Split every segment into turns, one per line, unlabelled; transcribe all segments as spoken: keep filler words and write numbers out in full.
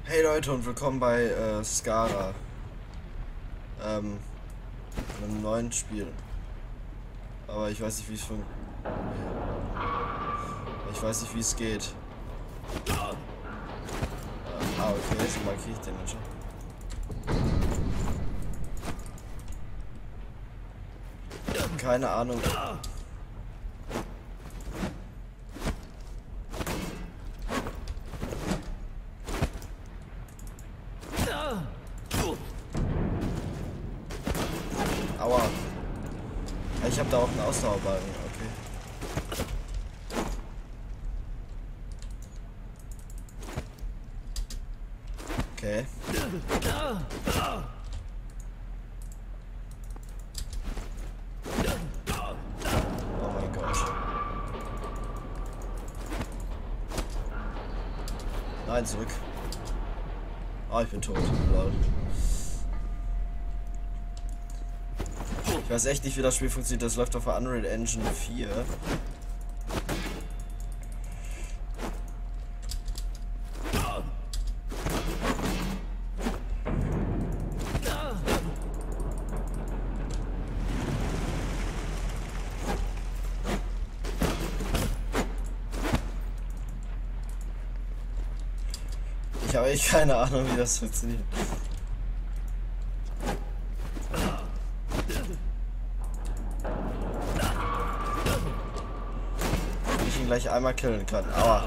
Hey Leute und willkommen bei äh, Skara. Ähm, einem neuen Spiel. Aber ich weiß nicht, wie es fun Ich weiß nicht, wie es geht. Äh, ah, okay, so markiere ich den schon. Keine Ahnung. Aua. Ich habe da auch einen Ausdauerbalken, okay. Okay. Oh mein Gott. Nein, zurück. Ah, ich bin tot. Lol. Ich weiß echt nicht, wie das Spiel funktioniert. Das läuft auf der Unreal Engine vier. Ich habe echt keine Ahnung, wie das funktioniert. Wie ich ihn gleich einmal killen kann. Aua.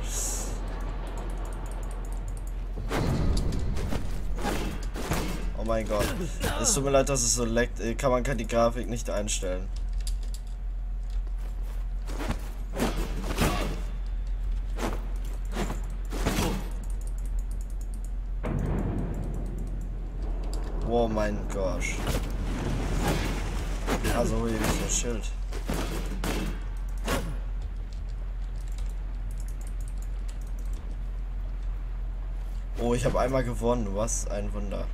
Oh mein Gott. Es tut mir leid, dass es so leckt. Kann man kann die Grafik nicht einstellen. Oh mein Gott. Also hol ich das Schild. Oh, ich habe einmal gewonnen. Was ein Wunder.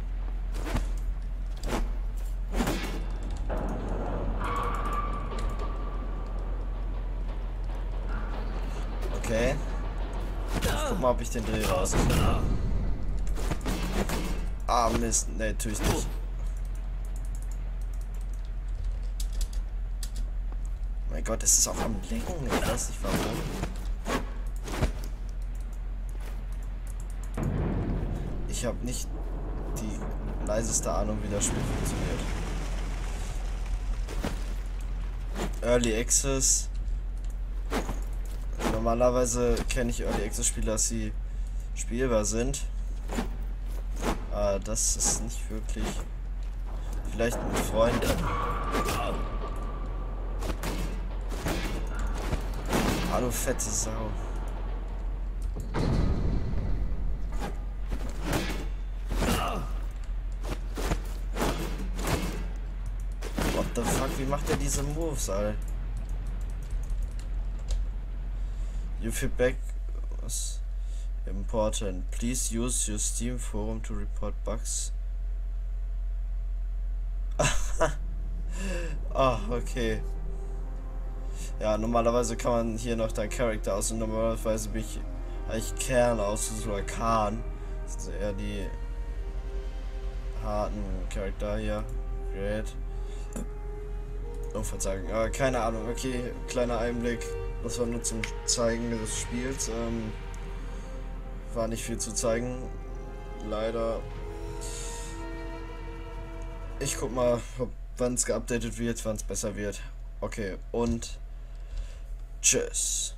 Okay. Guck mal, ob ich den Dreh rauskriege. Ah, Mist. Ne, tue ich nicht. Mein Gott, es ist auch am Lenken. Ich weiß nicht warum. Ich habe nicht die leiseste Ahnung, wie das Spiel funktioniert. Early Access. Normalerweise kenne ich Early Access Spiele, dass sie spielbar sind. Aber das ist nicht wirklich. Vielleicht mit Freunden. Hallo fette Sau. What the fuck, wie macht er diese Moves, Alter? Your feedback was important. Please use your Steam forum to report bugs. Ah, okay. Ja, normalerweise kann man hier noch dein Charakter aus und normalerweise bin ich eigentlich Kern aus oder Khan. Das sind eher die harten Charakter hier. Great. Oh, Verzeihung. Aber keine Ahnung. Okay, kleiner Einblick. Das war nur zum Zeigen des Spiels. Ähm, war nicht viel zu zeigen. Leider. Ich guck mal, wann es geupdatet wird, wann es besser wird. Okay, und tschüss.